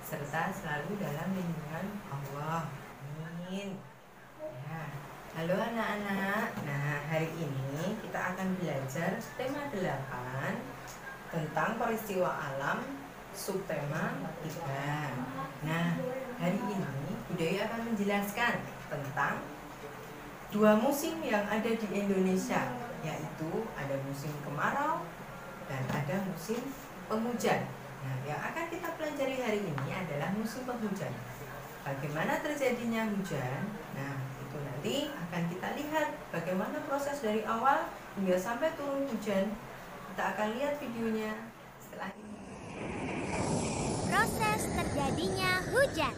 serta selalu dalam lindungan Allah. Amin. Ya. Halo anak-anak. Nah, hari ini kita akan belajar tema 8 tentang peristiwa alam, subtema 3. Nah, hari ini Budaya akan menjelaskan tentang 2 musim yang ada di Indonesia, yaitu ada musim kemarau dan ada musim penghujan. Nah, yang akan kita pelajari hari ini adalah musim penghujan. Bagaimana terjadinya hujan? Nah, itu nanti akan kita lihat bagaimana proses dari awal hingga sampai turun hujan. Kita akan lihat videonya setelah ini. Proses terjadinya hujan.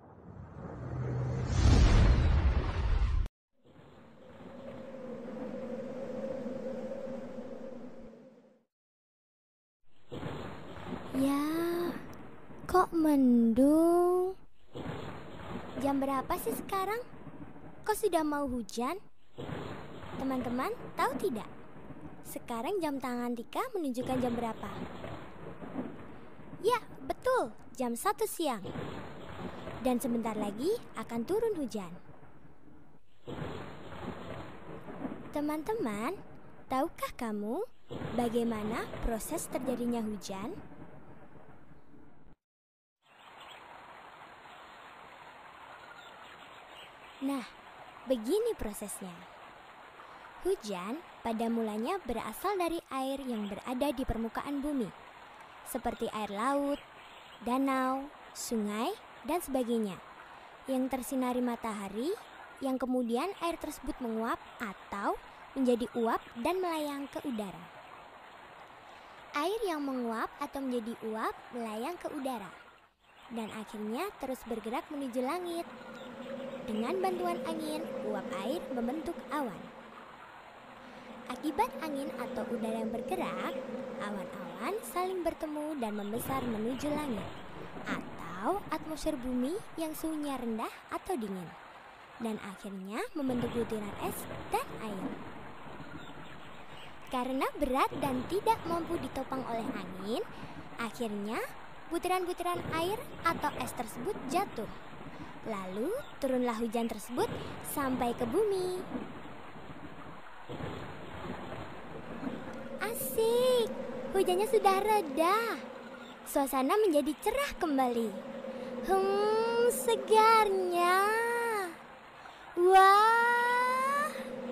Ya, kok mendung? Jam berapa sih sekarang? Kok sudah mau hujan? Teman-teman, tahu tidak? Sekarang jam tangan Tika menunjukkan jam berapa? Ya, betul, jam 1 siang. Dan sebentar lagi akan turun hujan. Teman-teman, tahukah kamu bagaimana proses terjadinya hujan? Nah, begini prosesnya. Hujan pada mulanya berasal dari air yang berada di permukaan bumi, seperti air laut, danau, sungai, dan sebagainya, yang tersinari matahari, yang kemudian air tersebut menguap atau menjadi uap dan melayang ke udara. Air yang menguap atau menjadi uap melayang ke udara, dan akhirnya terus bergerak menuju langit. Dengan bantuan angin, uap air membentuk awan. Akibat angin atau udara yang bergerak, awan-awan saling bertemu dan membesar menuju langit atau atmosfer bumi yang suhunya rendah atau dingin, dan akhirnya membentuk butiran es dan air. Karena berat dan tidak mampu ditopang oleh angin, akhirnya butiran-butiran air atau es tersebut jatuh. Lalu turunlah hujan tersebut sampai ke bumi. Asik, hujannya sudah reda. Suasana menjadi cerah kembali. Segarnya. Wah.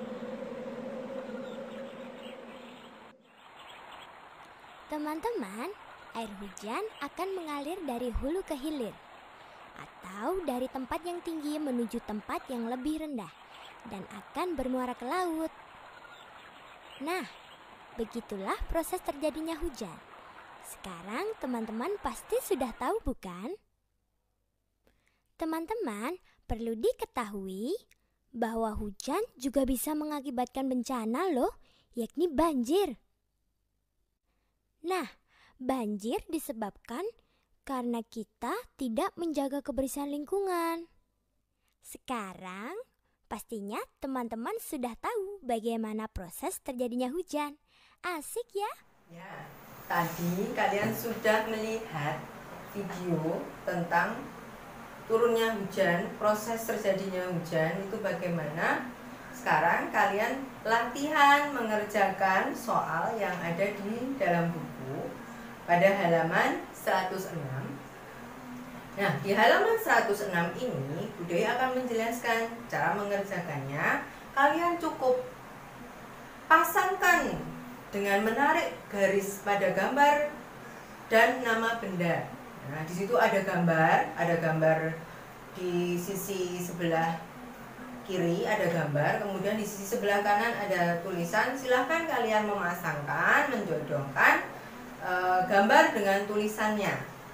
Teman-teman, air hujan akan mengalir dari hulu ke hilir, atau dari tempat yang tinggi menuju tempat yang lebih rendah, dan akan bermuara ke laut. Nah, begitulah proses terjadinya hujan. Sekarang teman-teman pasti sudah tahu, bukan? Teman-teman, perlu diketahui bahwa hujan juga bisa mengakibatkan bencana loh, yakni banjir. Nah, banjir disebabkan karena kita tidak menjaga kebersihan lingkungan. Sekarang, pastinya teman-teman sudah tahu bagaimana proses terjadinya hujan. Asik ya? Ya, tadi kalian sudah melihat video tentang turunnya hujan, proses terjadinya hujan itu bagaimana. Sekarang kalian latihan mengerjakan soal yang ada di dalam buku pada halaman 106. Nah, di halaman 106 ini Budaya akan menjelaskan cara mengerjakannya. Kalian cukup pasangkan dengan menarik garis pada gambar dan nama benda. Nah, di situ ada gambar di sisi sebelah kiri ada gambar, kemudian di sisi sebelah kanan ada tulisan. Silahkan kalian memasangkan, menjodohkan gambar dengan tulisannya.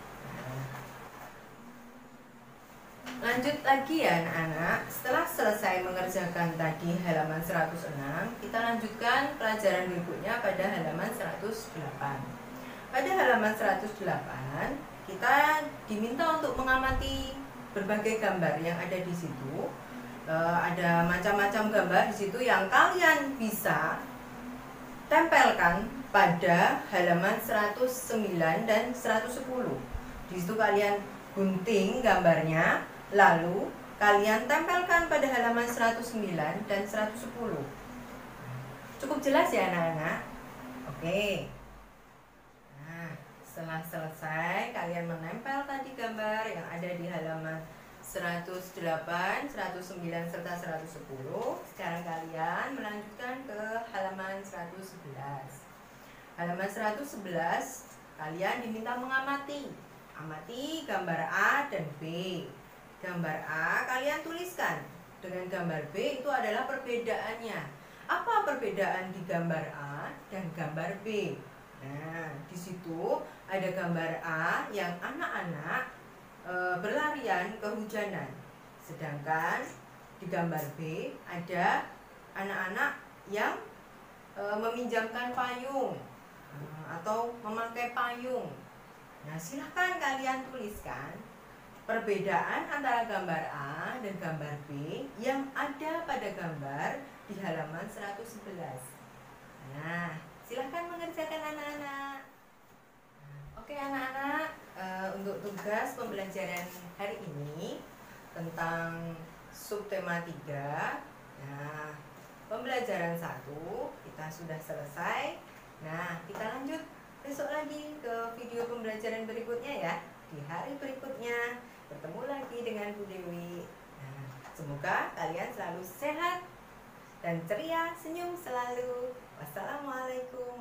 Lanjut lagi ya anak-anak. Setelah selesai mengerjakan tadi halaman 106, kita lanjutkan pelajaran berikutnya pada halaman 108. Pada halaman 108, kita diminta untuk mengamati berbagai gambar yang ada di situ. Ada macam-macam gambar di situ yang kalian bisa tempelkan pada halaman 109 dan 110. Di situ kalian gunting gambarnya, lalu kalian tempelkan pada halaman 109 dan 110. Cukup jelas ya anak-anak? Oke. Nah, setelah selesai kalian menempel tadi gambar yang ada di halaman 108, 109, serta 110. Sekarang kalian melanjutkan ke halaman 111. Halaman 111 kalian diminta mengamati. Amati gambar A dan B. Gambar A kalian tuliskan. Dengan gambar B itu adalah perbedaannya. Apa perbedaan di gambar A dan gambar B? Nah, di situ ada gambar A yang anak-anak berlarian kehujanan. Sedangkan di gambar B ada anak-anak yang meminjamkan payung atau memakai payung. Nah, silahkan kalian tuliskan perbedaan antara gambar A dan gambar B yang ada pada gambar di halaman 111. Nah, silahkan mengerjakan anak-anak. Oke anak-anak, untuk tugas pembelajaran hari ini tentang subtema 3. Nah, pembelajaran 1 kita sudah selesai. Nah, kita lanjut besok lagi ke video pembelajaran berikutnya ya. Di hari berikutnya bertemu lagi dengan Bu Dewi. Nah, semoga kalian selalu sehat dan ceria, senyum selalu. Wassalamualaikum.